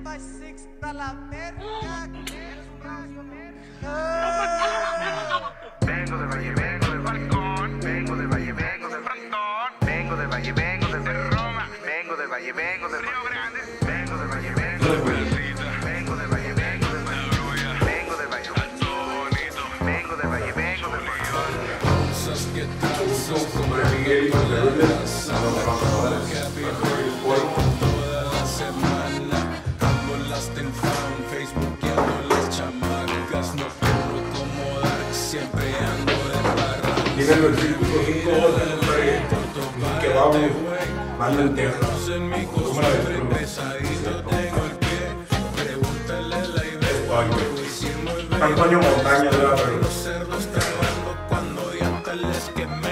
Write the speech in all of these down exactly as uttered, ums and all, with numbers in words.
by six a la verga. Vengo del valle, vengo del balcón. Vengo del valle, vengo del frontón. Vengo del valle, vengo del Roma. Vengo del valle, vengo del Río Grande. Vengo del valle, vengo del Buenecita. Vengo del valle, vengo del valle. Vengo del valle, bonito. Vengo del valle, vengo del Cosas que tal como Miguel toda la semana ando las en Facebook y ando las chamacas, no corro como Dark, siempre ando de barra. Tiene el versículo cinco que va manda el tema. ¿Cómo la ves? Tengo el pie, pregúntale la idea. Antonio Montaña de la Red. Los cerdos trabajando cuando diantes les quemé.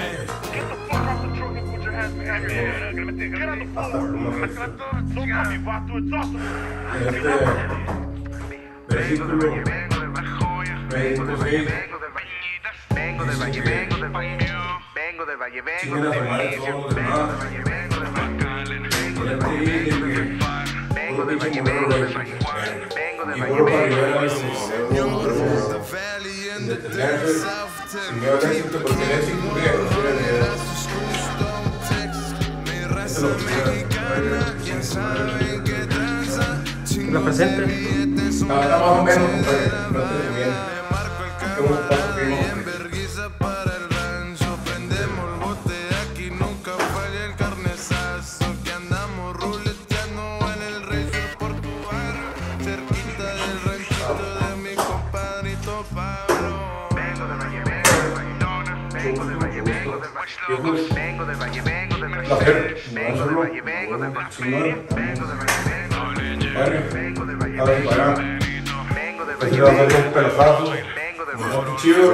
Este versículo veintiséis. Vengo del valle, vengo del valle. Vengo del valle, vengo del valle. Vengo del valle, vengo del valle. Vengo del valle, vengo del valle. Vengo del valle, vengo del valle. Vengo del valle, vengo Represente. Está más o menos, compadre. No te bien. Tengo un paso que Para el rancho, prendemos el bote aquí, nunca falla el carnezazo. Que andamos ruleteando en el racer por tu barrio, cerquita del ranchito de mi compadrito Pablo. Vengo del valle, vengo del valle. Vengo del valle, vengo del valle. Vengo del valle, vengo del valle. Vengo del valle, vengo del valle. Vengo del valle, vengo del valle. Vengo del valle, vengo del valle. Vengo del valle, vengo del valle. Vengo del valle. chido,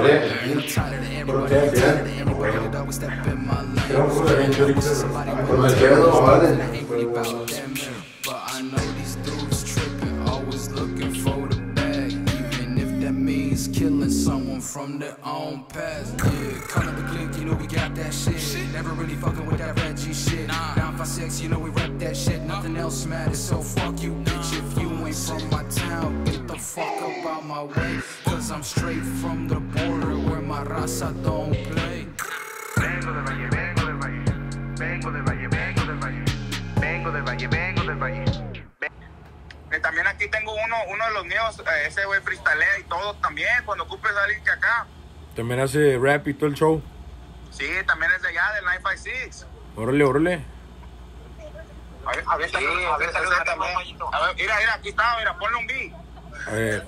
But I know these dudes tripping, always looking for the bag, even if that means killing someone from their own past. Yeah, cut up the click, you know we got that shit. Never really fucking with that Reggie shit. nine five six, you know we rep that shit. Nothing else matters, so fuck you, bitch. If you ain't from my town, get the fuck up out my way. Cause I'm straight from the border where my raza don't play. Vengo del valle, vengo del valle. Vengo del valle, vengo del valle. Vengo del valle, vengo del valle. Eh, También aquí tengo uno, uno de los míos, eh, ese güey freestalea y todo también, cuando ocupes alguien que acá. También hace rap y todo el show. Sí, también es de allá, del nueve cinco seis. Órale, órale. A ver, a ver, sí, a ver, a también. A ver, mira, mira, aquí está, mira, ponle un beat. A ver.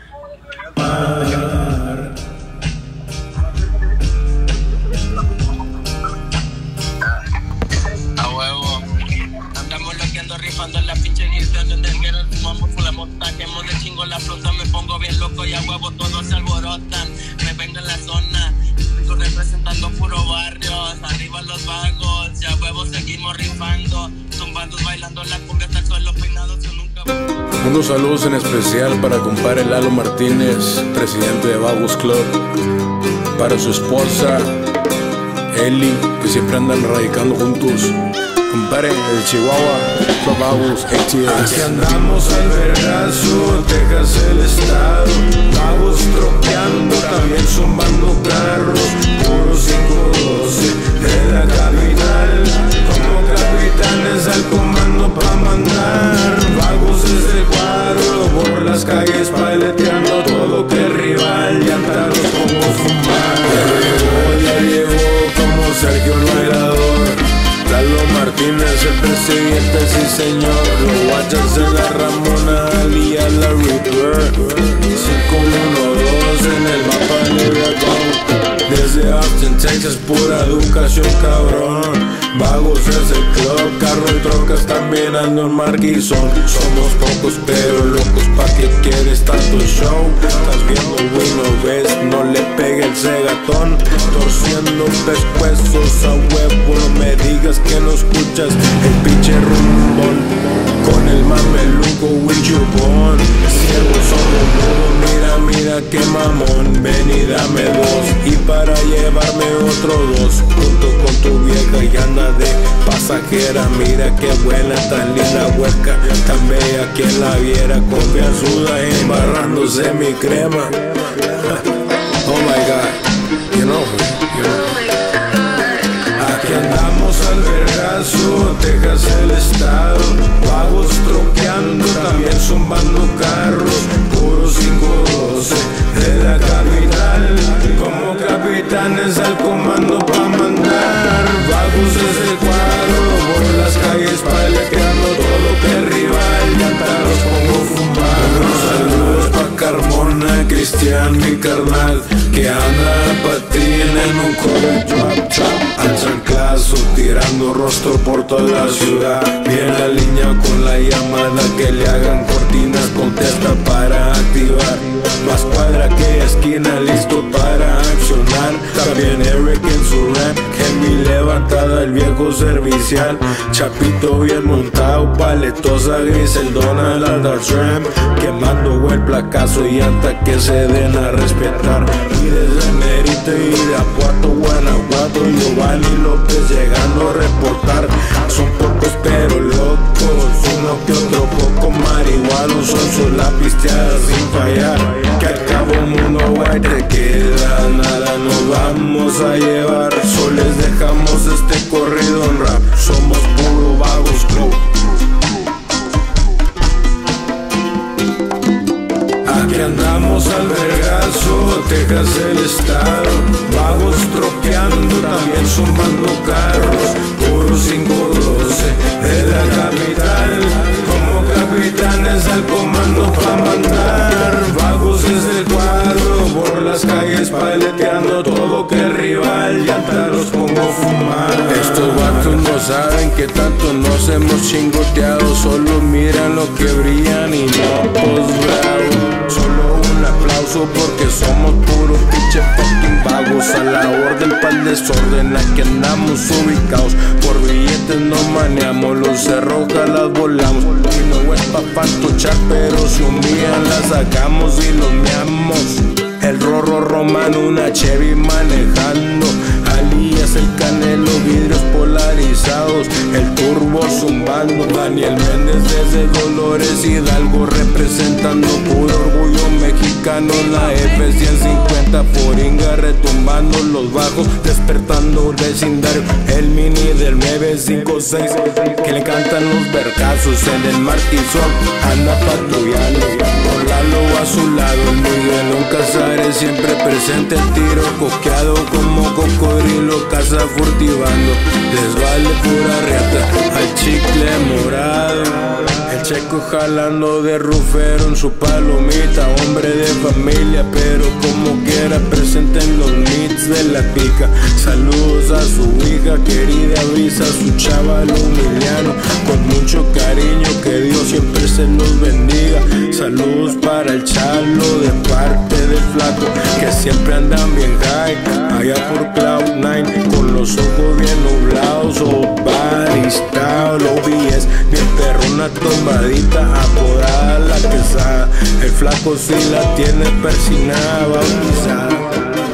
A huevo, andamos loqueando, rifando en la pinche guilda donde el guerrero fumamos con la mota, quemo de chingo la flota, me pongo bien loco y a huevo todos se alborotan, me vengo en la zona, estoy representando puro barrios, arriba los vagos, ya huevo seguimos rifando, tumbando, bailando la cumbia hasta el suelo, peinados yo nunca. Unos saludos en especial para compadre Lalo Martínez, presidente de Vagos Club, para su esposa Eli, que siempre andan radicando juntos. Compadre, el Chihuahua, Club Vagos, A T X. Aquí andamos al vergazo, Texas el estado, vagos tropeando, también zumbando carros, puro cinco doce de la capital, como capitanes al comando pa' mandar, vagos desde el cuadro, por las calles paleteando todo que el rival, llantaros como fumar, ya llegó como Sergio el bailador, Lalo Martínez, el presidente, sí señor. Los guachas en la Ramona, Ali a la Reaper. cinco uno dos en el mapa Libre. Desde Austin, Texas, pura educación, cabrón. Vagos es el club, carro y trocas también ando en Marquizón. Somos pocos pero locos, pa' que quieres tanto show. Estás viendo Wino ves, no le pegue el cegatón. Torciendo pescuezos a huevo, no me digas que no escuchas el pinche rumbón. Con el mameluco with your bone. Ciego solo mudo, mira, mira que mamón. Ven y dame dos y para llevarme otro dos. Junto con tu vieja y anda de pasajera. Mira qué buena, tan linda hueca, tan bella quien la viera, confianzuda embarrándose mi crema. Oh my God, you know, you know. Aquí andamos al vergazo, Texas el estado, vagos troqueando, también zumbando carros, puro cinco doce de la capital, como capitanes al comando pa' mandar, vagos desde el cuadro, por las calles paleteando todo que rival, ya los pongo fumar. Saludos pa' Carmona, Cristian, mi carnal, que anda patín en un cover drop top, al chanclazo, tirando rostro por toda la ciudad. Viene la línea con la llamada, que le hagan cortinas, contesta para activar. Más cuadra que esquina, listo para accionar. También Eric en su rap, Henry levantada, el viejo servicial. Chapito bien montado, paletosa gris, el Donald al Tram, quemando el placazo y hasta que se den a respetar. Y desde Mérida y de Apuato, Guanajuato, Giovanni López llegando a reportar. Son pocos pero locos, uno que otro poco marihuanos, son sola pisteadas sin fallar. Que al cabo mundo guay te queda, nada nos vamos a llevar. Solo les dejamos este corrido en rap, somos puro Vagos Club. Aquí andamos al vergazo, Texas el estado, vagos troqueando, también zumbando carros, puro cinco doce de la capital, como capitanes al comando pa' mandar, vagos desde el cuadro, por las calles paleteando todo que el rival, ya hasta los pongo a fumar. Estos vatos no saben que tanto nos hemos chingoteado, solo miran lo que brillan y no pues bravo. Solo un aplauso porque somos puro pinche fucking vagos, a la orden pa'l desorden, aquí andamos ubicados, por billetes no maneamos, los cerrojas las volamos, y no es pa' fantochar, pero si un día las sacamos y los meamos. El Rorro Romano, una Chevy manejando, Alías el Canelo, vidrios polarizados, el turbo zumbando, Daniel Méndez desde Dolores Hidalgo representando puro orgullo mexicano, la F ciento cincuenta Foringa retumbando los bajos, despertando vecindario, el mini del nueve cinco seis que le cantan los vergazos en el Martizón, anda patrullando, con Lalo a su lado, el Miguelón Casares siempre presente, el tiro coqueado como cocodrilo, casa furtivando, les vale pura riata al chicle morado, el Checo jalando de rufero en su palomita, hombre de familia pero como quiera presente en los meets de la pica, saludos a su hija querida Brisa, su chaval humiliano, con mucho cariño, que Dios siempre se los bendiga, saludos para el Chalo de parte del Flaco, que siempre andan bien high, allá por Cloud nine, con los ojos bien nublados, o baristado, lo vi es bien perrona tumbadita, apodada la quesada, el Flaco si la tiene persinada, bautizada.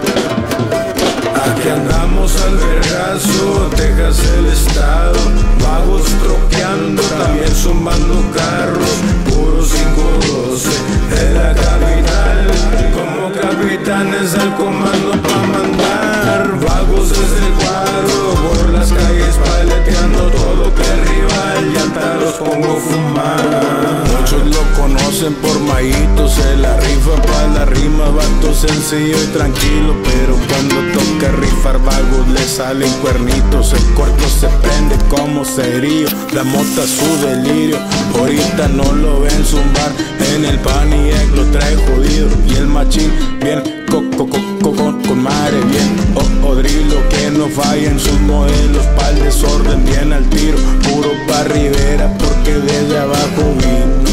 Aquí andamos al vergazo, Texas el estado, vagos troqueando, también zumbando carros, puro cinco doce de la capital, como capitanes al comando pa' mandar, vagos desde el cuadro, por las calles paleteando todo que el rival, ya hasta los pongo a fumar. Muchos lo conocen por Mayito, se la rifa pa' la rima, vato sencillo y tranquilo, pero cuando toca rifar vagos le salen cuernitos, el corto se prende como cerillo, la mota su delirio, ahorita no lo ven zumbar, en el Pontiac lo trae jodido, y el machín bien coco coco con, con madre bien, o odrilo que no falla en sus modelos, pa'l desorden bien al tiro, puro pa' Rivera porque desde abajo vino.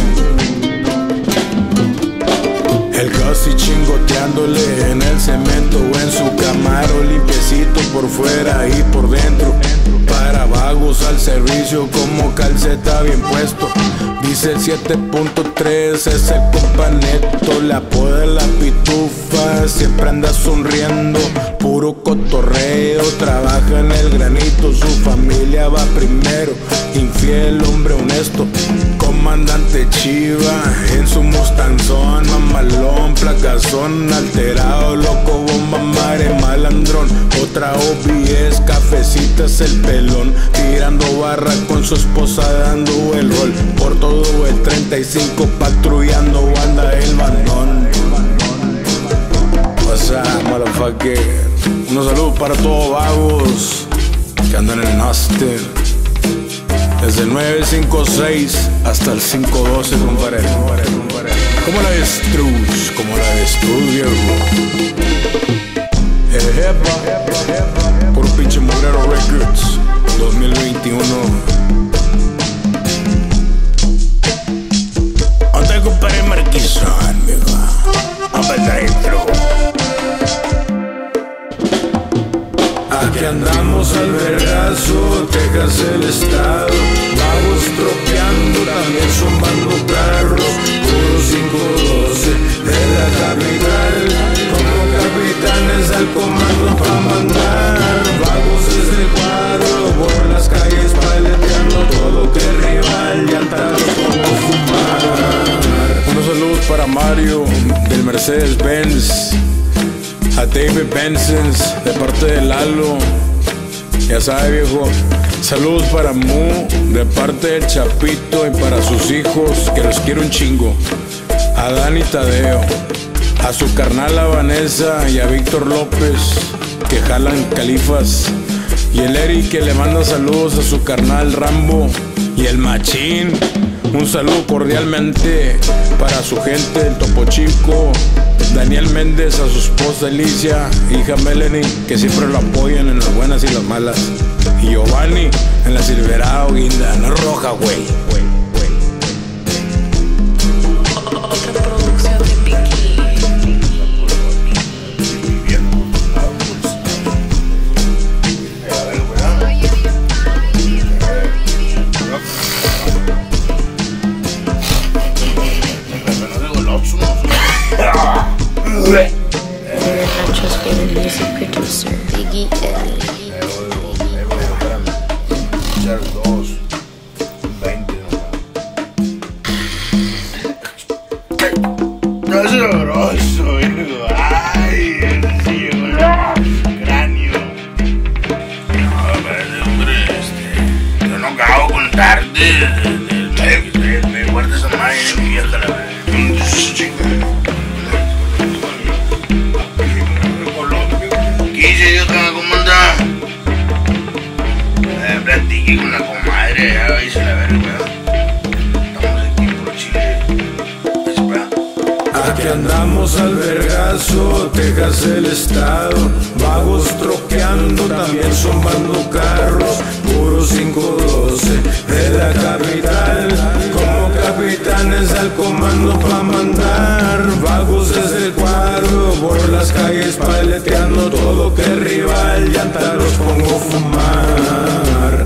El casi chingoteándole en el cemento o en su Camaro, limpiecito por fuera y por dentro. Para vagos al servicio como calceta bien puesto. Dice el siete punto tres, es el compa Neto. Le apoda la pitufa, siempre anda sonriendo. Puro cotorreo, trabaja en el granito. Su familia va primero, infiel, hombre honesto. Comandante Chiva, en su Mustanzón. Mamalón, placazón, alterado, loco, bomba, mare, malandrón. Otra O B S, cafecitas el pelón. Tirando barra con su esposa dando el rol. Por todo el treinta y cinco patrullando banda el bandón. What's up, motherfucker? Unos saludos para todos vagos que andan en Austin. Desde el nueve cinco seis hasta el cinco doce, compadre. ¿Cómo la ves, Truz? ¿Cómo la ves tú, viejo? Ejepa, por un pinche Mugrero Records dos mil veintiuno. ¿Dónde compadre Marquisón, viejo? Vamos para adentro. Aquí andamos al vergazo, Texas el estado. Vagos tropeando, también zumbando carros. Puro cinco doce de la capital. Como capitanes al comando pa' mandar. Vagos desde el cuadro, por las calles paleteando todo que rival. Llantados como fumar. Unos saludos para Mario del Mercedes Benz. A David Benson, de parte de Lalo. Ya sabe, viejo. Saludos para Mu, de parte del Chapito. Y para sus hijos, que los quiero un chingo. A Dani Tadeo. A su carnal a Vanessa y a Víctor López, que jalan califas. Y el Eric, que le manda saludos a su carnal Rambo. Y el Machín, un saludo cordialmente para su gente, el Topo Chico. Daniel Méndez, a su esposa Alicia, hija Melanie, que siempre lo apoyan en las buenas y las malas. Y Giovanni en la Silverado, guinda, no roja, güey. Otra producción de Piqui. Nacho's favorite music producer, Biggie L. dos, veinte no es sabroso, hijo. Ay, sí, cráneo. No, pero hombre, este, yo no acabo de contarte. Me guarda esa madre de mi vieja, la verdad. ¿Qué acá, cómo anda? Eh, platiqué con la comadre, ya veis la verga, estamos aquí por Chile. Aquí andamos al vergazo, Texas el estado. Vagos troqueando, también zumbando carros. Puro cinco doce de la capital. Como capitanes al comando pa' mandar. Vagos desde el cuadro, por las calles paleteando todo que rival. Llanta los pongo a fumar.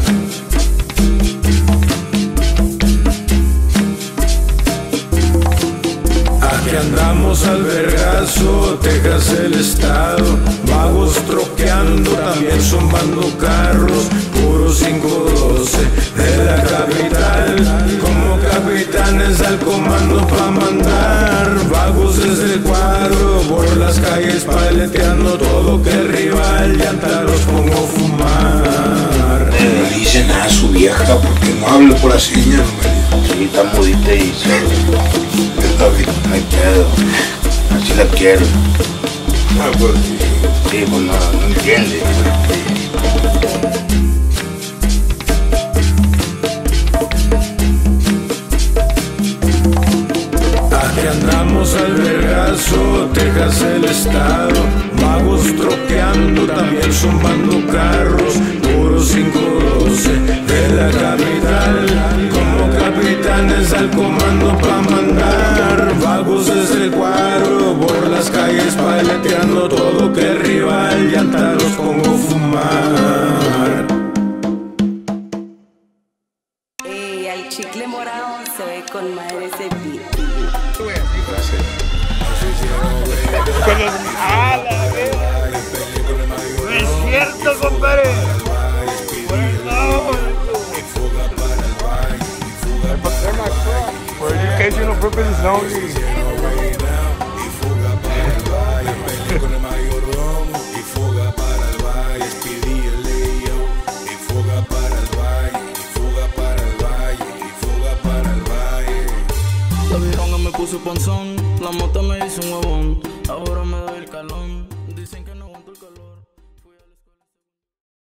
Aquí andamos al vergazo, Texas el estado. Vagos troqueando, también zumbando carros. Puro cinco doce de la capital. Como capitanes al comando pa' mandar. Vagos desde el cuadro, por las calles paleteando todo que rival. Llanta los pongo a fumar. No le dice nada a su vieja porque no habla por la señal, no. Sí, está mudita y se... Está bien. No hay pedo. Así la quiero. Ah, pues sí. Sí, pues no, no entiende. Aquí andamos al vergazo, Texas el estado. Vagos troqueando, también zumbando carros. Puro cinco doce de la capital. Como capitanes al comando pa' mandar. Vagos desde el cuadro, por las calles paleteando todo que rival. Llanta los pongo a fumar. que dice uno propio es Slowly. Con el mayordomo y fuga para el valle. Speedy el Leo y fuga para el valle. Y fuga para el valle. Y fuga para el valle. La vironga me puso panzón, la mota me hizo un huevón. Ahora me doy el calón.